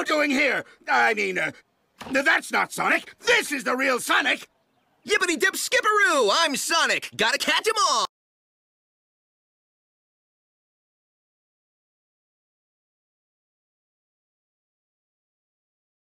doing here? I mean, that's not Sonic. This is the real Sonic. Yippity dip skipperoo! I'm Sonic. Gotta catch 'em all!